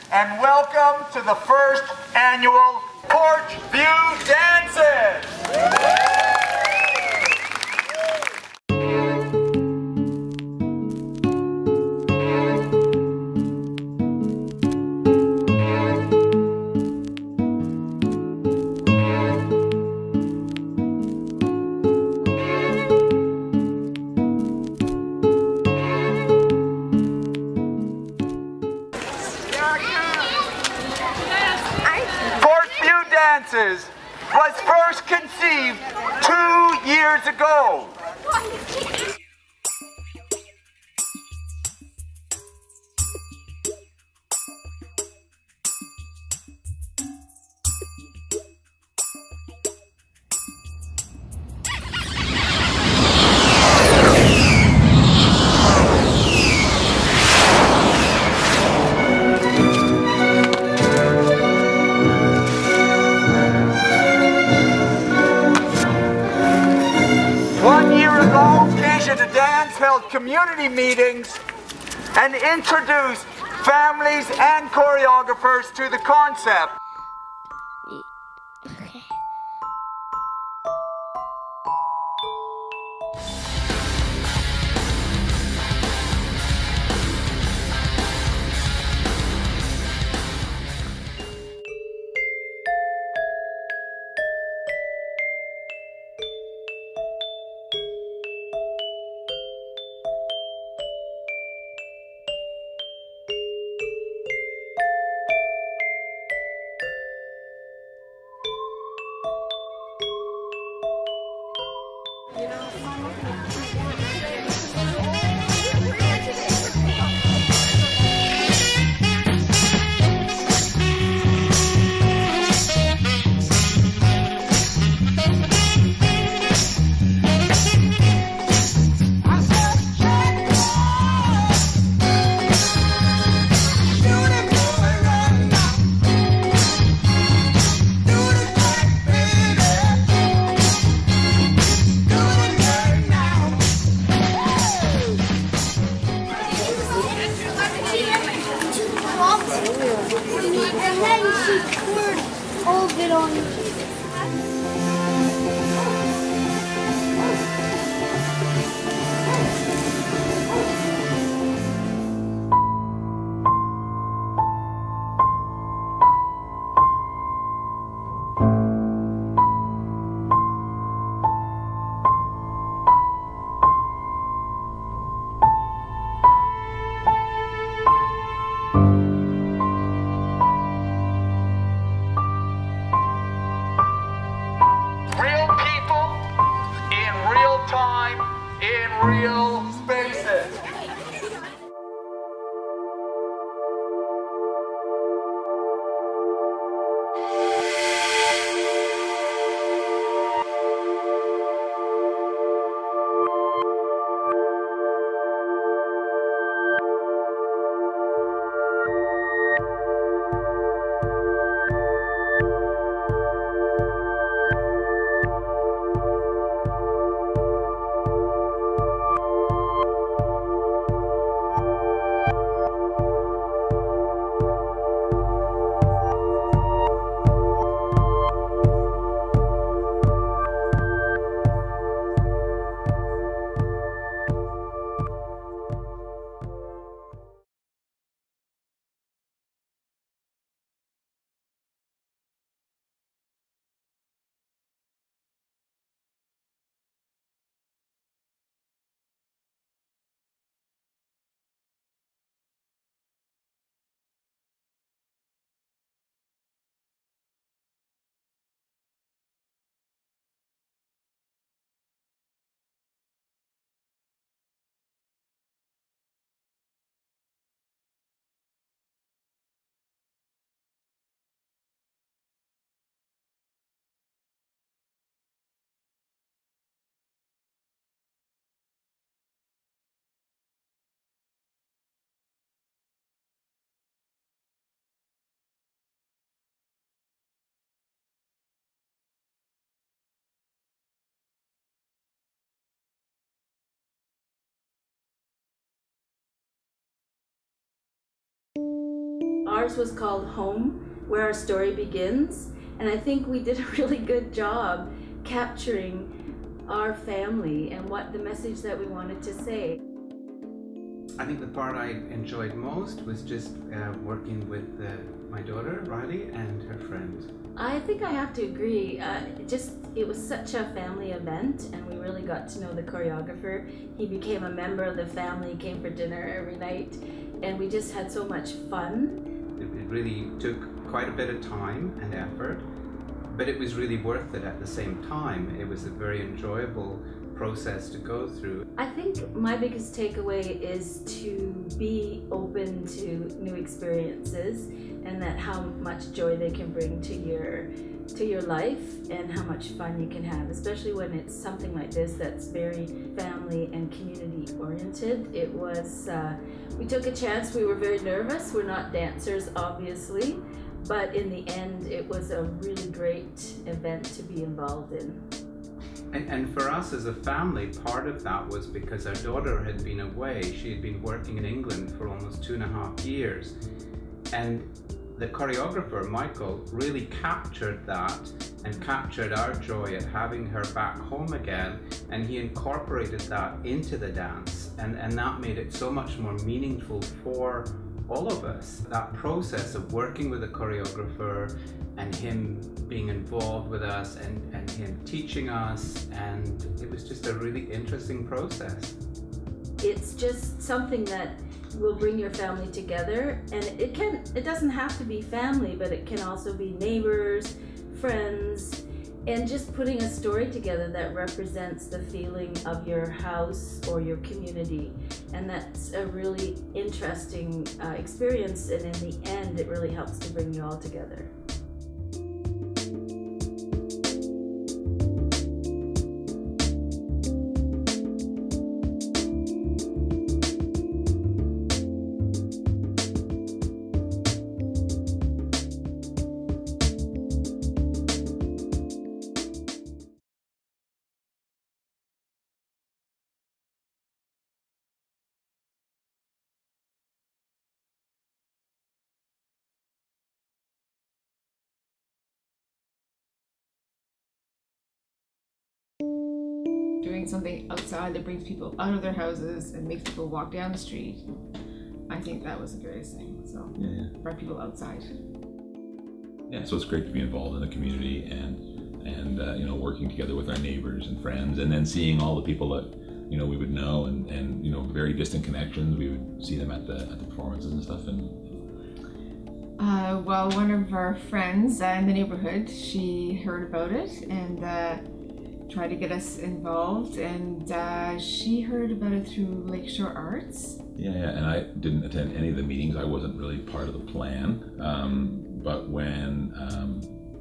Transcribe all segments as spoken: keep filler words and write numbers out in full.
and welcome to the first annual Porch View Dances! Dances was first conceived two years ago. The dance held community meetings and introduced families and choreographers to the concept. Okay. And then she poured all of it on me. Time in real spaces. ours was called Home, Where Our Story Begins, and I think we did a really good job capturing our family and what the message that we wanted to say. I think the part I enjoyed most was just uh, working with uh, my daughter, Riley, and her friend. I think I have to agree. Uh, just it was such a family event, and we really got to know the choreographer. He became a member of the family, came for dinner every night, and we just had so much fun. It, it really took quite a bit of time and effort, but it was really worth it at the same time. It was a very enjoyable process to go through. I think my biggest takeaway is to be open to new experiences, and that how much joy they can bring to your to your life and how much fun you can have, especially when it's something like this that's very family and community oriented. It was, uh, we took a chance. We were very nervous. We're not dancers, obviously, but in the end it was a really great event to be involved in. And, and for us as a family, part of that was because our daughter had been away. She had been working in England for almost two and a half years. And the choreographer, Michael, really captured that and captured our joy at having her back home again. And he incorporated that into the dance. And, and that made it so much more meaningful for all of us. That process of working with a choreographer and him being involved with us and, and him teaching us, and it was just a really interesting process. It's just something that will bring your family together, and it can it doesn't have to be family, but it can also be neighbors, friends, and just putting a story together that represents the feeling of your house or your community. And that's a really interesting uh, experience, and in the end it really helps to bring you all together. Doing something outside that brings people out of their houses and makes people walk down the street. I think that was the greatest thing. So yeah, yeah. brought people outside. Yeah, so it's great to be involved in the community and and uh, you know, working together with our neighbors and friends, and then seeing all the people that, you know, we would know, and, and you know, very distant connections. We would see them at the at the performances and stuff. And uh, well, one of our friends uh, in the neighborhood, she heard about it and uh, tried to get us involved, and uh, she heard about it through Lakeshore Arts. Yeah, yeah, and I didn't attend any of the meetings. I wasn't really part of the plan. Um, but when um,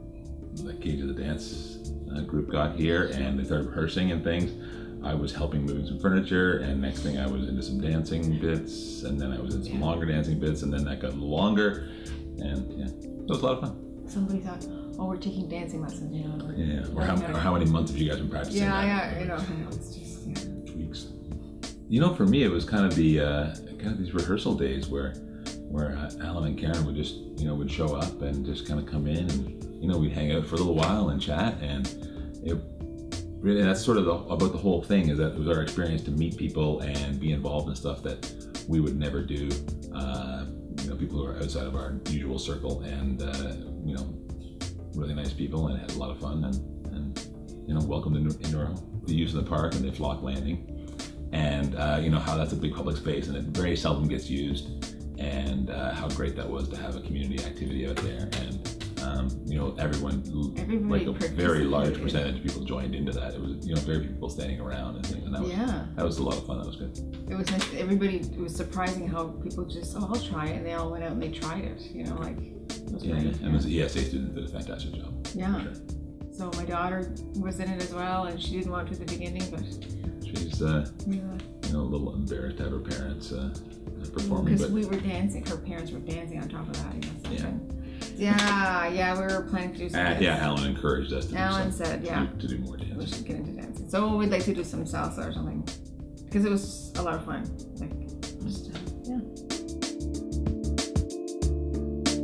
the Kaeja the dance uh, group got here and they started rehearsing and things, I was helping moving some furniture, and next thing I was into some dancing bits, and then I was in some Yeah. longer dancing bits, and then that got longer, and yeah, it was a lot of fun. Somebody thought, oh, we're taking dancing lessons, you know. Yeah, or how, or how many months have you guys been practicing Yeah, that? yeah, you know, you know, it's just, yeah. Weeks. You know, for me, it was kind of the uh, kind of these rehearsal days where where uh, Allen and Karen would just, you know, would show up and just kind of come in, and you know, we'd hang out for a little while and chat, and it really, that's sort of the, about the whole thing, is that it was our experience to meet people and be involved in stuff that we would never do. Uh, you know, people who are outside of our usual circle, and uh, you know, really nice people, and had a lot of fun, and, and you know, welcomed into, into our home. The use of the park and the flock landing, and uh, you know, how that's a big public space and it very seldom gets used, and uh, how great that was to have a community activity out there, and um, you know, everyone, Everybody like a very large percentage of people joined into that. It was, you know, very few people standing around and things, and that was, Yeah. that was a lot of fun. That was good. It was nice. Everybody, it was surprising how people just, oh, I'll try it, and they all went out and they tried it, you know, like, it was Yeah, great. yeah. And the E S A student did a fantastic job. Yeah. Sure. So my daughter was in it as well, and she didn't want to at the beginning, but She's, uh, yeah. you know, a little embarrassed to have her parents uh, performing, Because but we were dancing, her parents were dancing on top of that, I guess. Yeah. And yeah, yeah, we were planning to do some uh, dance. yeah, Allen encouraged us to do, Alan some, said, yeah. to, do, to do more We dancing. should get into dancing. So we'd like to do some salsa or something, because it was a lot of fun. Like, just, uh, yeah.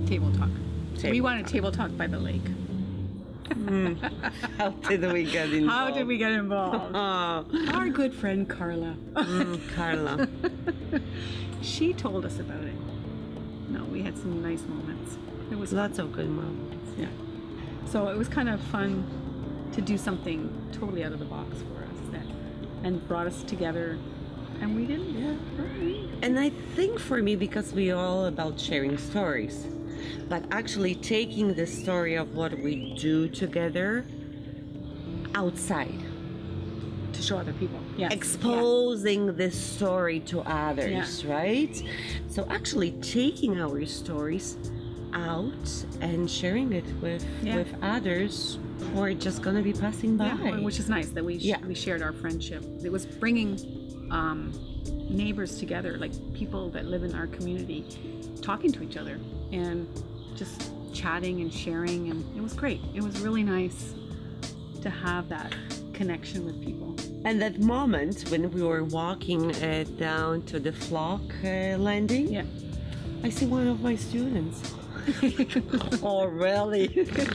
Table talk. Table we wanted talk. table talk by the lake. Mm. How did we get involved? How did we get involved? Oh. Our good friend Carla. Mm, Carla. She told us about it. No, we had some nice moments. It was Lots of good moments. Yeah. So it was kind of fun to do something totally out of the box for us that, and brought us together. And we didn't. Yeah. Right. And I think for me, because we're all about sharing stories, but actually taking the story of what we do together outside. To show other people. Yes. Exposing yeah. this story to others, yeah. right? So actually taking our stories out and sharing it with yeah. with others who are just gonna be passing by. Yeah, which is nice that we sh- yeah. we shared our friendship. It was bringing um, neighbors together, like people that live in our community, talking to each other and just chatting and sharing, and it was great. It was really nice to have that connection with people. And that moment when we were walking uh, down to the flock uh, landing, yeah, I see one of my students. Oh, really?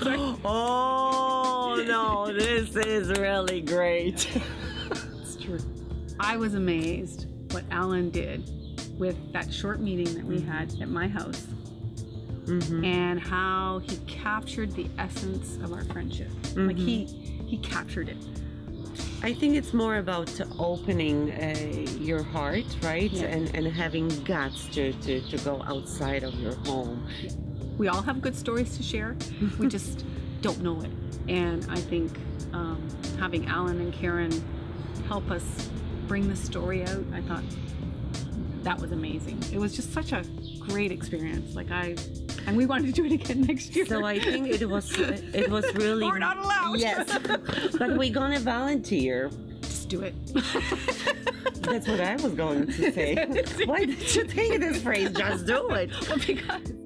Oh, no, this is really great. It's true. I was amazed what Allen did with that short meeting that we had at my house. Mm-hmm. And how he captured the essence of our friendship. Mm-hmm. Like he he captured it. I think it's more about opening uh, your heart, right? Yeah. And and having guts to, to, to go outside of your home. We all have good stories to share. We just don't know it. And I think um, having Allen and Karen help us bring the story out, I thought that was amazing. It was just such a great experience. Like I, and we wanted to do it again next year. So I think it was it was really. We're not allowed. Yes, but we're gonna volunteer. Just do it. That's what I was going to say. Why did you take this phrase? Just do it. Well, because